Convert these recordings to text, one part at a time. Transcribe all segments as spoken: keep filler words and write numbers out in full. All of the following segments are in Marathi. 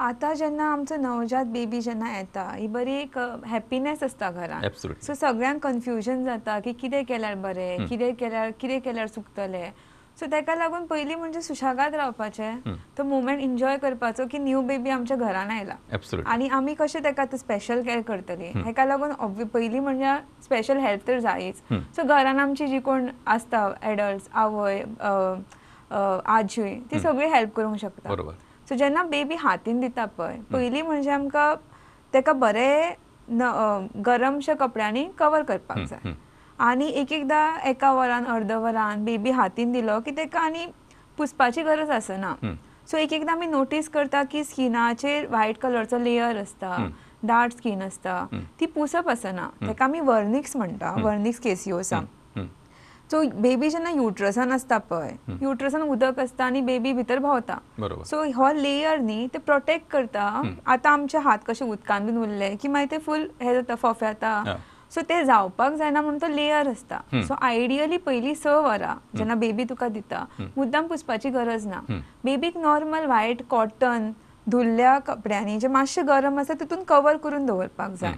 आता जेन्ना आमचो नवजात बेबी जेन्ना येता ही बरी एक हॅपीनेस असता घरान. सो सगळ्यांक कन्फ्युजन जाता की कितें केल्यार बरें, कितें केल्यार कितें केल्यार चुकतलें. सो ताका लागून पयलीं म्हणजे सुशागाद रावपाचें, तो मोमेंट एन्जॉय करपाचो की न्यू बेबी आमच्या घरान आयला आनी आमी कशें ताका स्पेशल केअर करतली. हेका लागून पयलीं म्हणजे स्पेशल हेल्प तर जायच. सो घरान आमची जी कोण आसता एडल्ट्स, आवय, आजी, ती सगळी हेल्प करूंक शकता. सो जेन्ना बेबी हातीन दिता पळय, पयलीं म्हणजे आमकां ताका बरें गरमशे कपड्यांनी कवर करपाक जाय. आनी एक एकदां एका वरान अर्द वरान बेबी हातीन दिलो की ताका आनी पुसपाची गरज आसना. सो एक एकदां आमी नोटीस करता की स्किनाचेर व्हायट कलरचो लेयर आसता, डार्क स्कीन आसता, ती पुसप आसना. ताका आमी वर्निक्स म्हणटा, वर्निक्स केसिओसा. सो बेबी जेन्ना युट्रसान आसता पळय, युट्रसान उदक आसता आनी बेबी भितर भोंवता. सो हो लेयर न्ही ते प्रोटेक्ट करता. आतां आमचे हात कशे उदकान बीन उरले की मागीर ते फूल हे जाता, फोफेता. सो ते जावपाक जायना म्हणून तो लेयर आसता. सो आयडियली पयलीं स वरां जेन्ना बेबी तुका दिता, मुद्दाम पुसपाची गरज ना. बेबीक नॉर्मल व्हायट कॉटन धुल्ल्या कपड्यांनी जे मातशे गरम आसा तितून कवर करून दवरपाक जाय.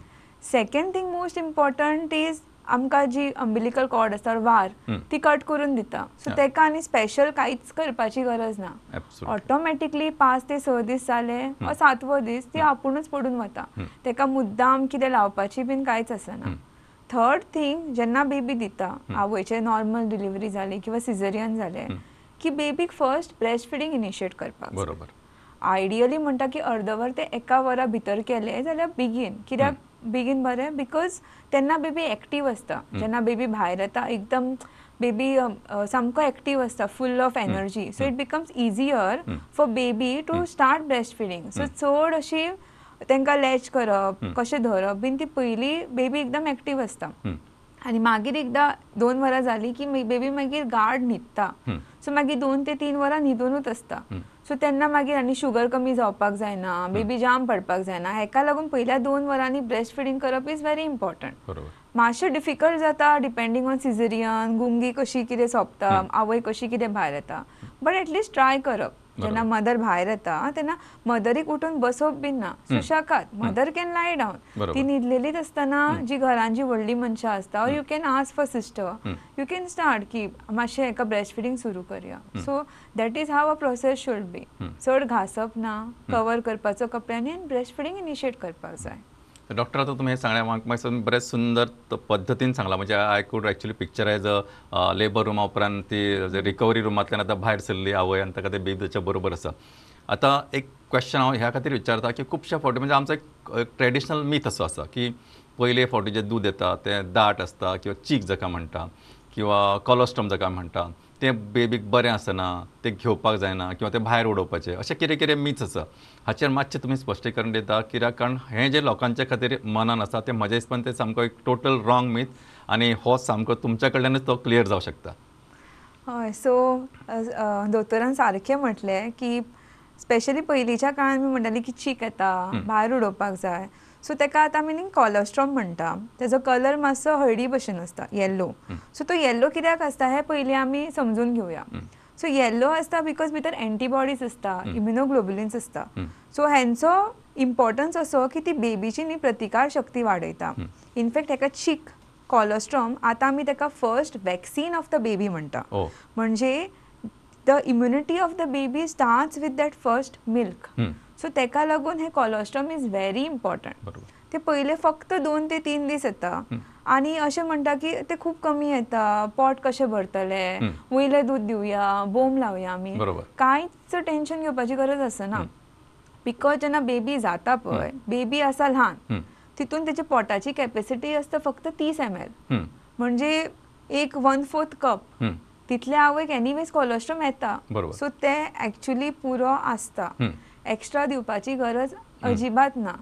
Second thing most important is आमकां जी अंबिलिकल कॉर्ड आसता वार, ती कट करून दिता. सो ताका आनी स्पेशल कांयच करपाची गरज ना. ऑटोमॅटिकली पांच ते स दीस जाले वा सातवो दीस ती आपुणूच पडून वता. ताका मुद्दाम कितें लावपाची बीन कांयच आसना. थर्ड थिंग जेन्ना बेबी दिता, आवयचे नॉर्मल डिलिव्हरी जाली किंवा सिझेरियन जालें की बेबीक फर्स्ट ब्रेस्ट फिडींग इनिशिएट करपाक जाय. आयडियली म्हणटा की अर्द वर ते एका वरा भितर केलें जाल्यार बेगीन. कित्याक बेगीन बरें? बिकॉज तेन्ना बेबी एक्टीव आसता. जेन्ना बेबी भायर येता एकदम बेबी सामको एक्टीव आसता, full of energy. So it becomes easier for baby to start breast feeding. So चड अशी तांकां लॅच करप, कशें धरप बीन ती पयलीं बेबी एकदम एक्टीव आसता. आनी मागीर एकदां दोन वरां जालीं की बेबी मागीर गार्ड न्हिदता. सो मागीर दोन ते तीन वरां न्हिदूनूच आसता. सो तेन्ना मागीर आनी शुगर कमी जावपाक जायना, बेबी जाम पडपाक जायना. हेका लागून पयल्या दोन वरांनी ब्रेस्ट फिडींग करप इज व्हेरी इम्पॉर्टंट. मातशें डिफिकल्ट जाता डिपेंडींग ऑन सिझेरियन, गुंगी कशी कितें सोंपता, आवय कशी कितें भायर येता. बट एटलिस्ट ट्राय करप. जेन्ना मदर भायर येता तेन्ना मदरीक उठून बसप बीन ना, सुशाकात. Mother can lie down. ती न्हिदलेलीच आसतना जी घरान जी व्हडली मनशां आसता, you can ask for sister, you can start की मातशें हेका ब्रेस्ट फिडींग सुरू करया. So that is how a process should be. चड घासप ना, कवर करपाचो कपड्यांनी आनी ब्रेस्ट फिडींग इनिशिएट करपाक जाय. डॉक्टर आता तुम्ही सांगल्या म्हाका बरेच सुंदर पद्दतीन सांगला. म्हणजे I could actually picturise labour रुमा उपरांत ती रिकवरी रुमांतल्यान आतां भायर सरली आवय आनी ताका ते बेबीच्या बरोबर आसा. आतां एक क्वेश्चन हांव ह्या खातीर विचारता की खुबशे फावटी म्हणजे आमचो एक ट्रेडिशनल मीथ असो आसा की पयले फावटी जे दूद येता तें दाट आसता किंवा चीक जाका म्हणटा किंवा कोलोस्ट्रम जाका म्हणटा, तें बेबीक बरें आसना, तें घेवपाक जायना किंवा तें भायर उडोवपाचें, अशें कितें कितें मीथ्स आसा. हाचेर मातशें तुमी स्पश्टीकरण दिता कित्याक कारण हें जें लोकांचे खातीर मनान आसा तें म्हज्या हिसपान तें सामको एक टोटल रॉंग मीथ आनी हो सामको तुमच्या कडल्यानच तो क्लियर जावंक शकता. हय, सो दोतोरान सारकें म्हटलें की स्पेशली पयलींच्या काळान आमी म्हणटाली की चीक येता, भायर उडोवपाक जाय. सो ताका आतां आमी न्ही कोलोस्ट्रॉम म्हणटा. तेजो कलर मातसो हळडी भशेन आसता, येल्लो. सो तो येल्लो कित्याक आसता हें पयलीं आमी समजून घेवया. सो येल्लो आसता बिकॉज भितर एंटीबॉडीज आसता, इम्युनोग्लोबुलिन्स आसता. सो हेंचो इम्पॉर्टन्स असो की ती बेबीची न्ही प्रतिकार शक्ती वाडयता. इनफॅक्ट हेका चीक, कोलोस्ट्रॉम आतां आमी ताका first vaccine of the baby म्हणटा. म्हणजे the immunity of the baby starts with that first milk. So ताका लागून हे कोलोस्ट्रॉम इज व्हेरी इम्पॉर्टंट. ते पयले फक्त दोन ते तीन दीस येता आनी अशें म्हणटा की ते खूब कमी येता, पोट कशें भरतले, वयलें दूद दिवया, बोम लावया आमी. कांयच टेन्शन घेवपाची गरज आसना. बिकॉज जेन्ना बेबी जाता पळय, बेबी आसा ल्हान, तितून तेची पोटाची कॅपेसिटी आसता फक्त तीस एम एल. म्हणजे एक वन फोर्थ कप. तितल्या आवयक एनीवेज कोलोस्ट्रॉम येता. सो ते एक्चुली पुरो आसता. एक्स्ट्रा दिवपाची गरज अजिबात ना.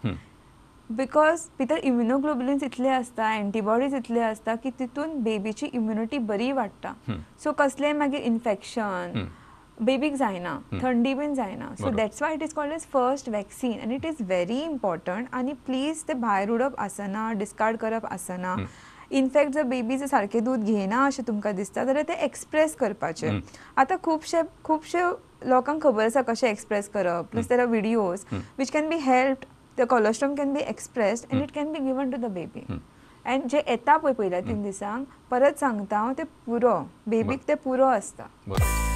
बिकॉज भितर इम्युनोग्लोबुलिन्स इतले आसता, एंटीबॉडीज इतले आसता की तितून बेबीची इम्युनिटी बरी वाडटा. सो कसलेंय मागीर इन्फेक्शन बेबीक जायना, थंडी बीन जायना. So that's why it is called as first vaccine आनी इट इज व्हेरी इम्पॉर्टंट. आनी प्लीज ते भायर उडप आसना, डिस्कार्ड करप आसना. इनफॅक्ट जर बेबी जर सारकें दूद घेयना अशें तुमकां दिसता जाल्यार ते एक्सप्रेस करपाचें. आतां खुबशे खुबशे लोकांक खबर आसा कशें एक्सप्रेस करप plus there are videos which can be helped the colostrum can be expressed and it can be given to the baby and जे येता पळय पयल्या तीन दिसांक परत सांगता हांव ते पुरो बेबीक ते पुरो आसता.